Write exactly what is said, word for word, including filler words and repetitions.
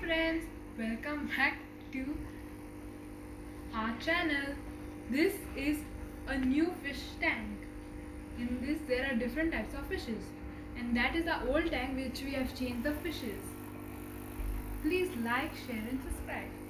friends, welcome back to our channel. This is a new fish tank. In this there are different types of fishes, and that is the old tank which we have changed the fishes. Please like, share and subscribe.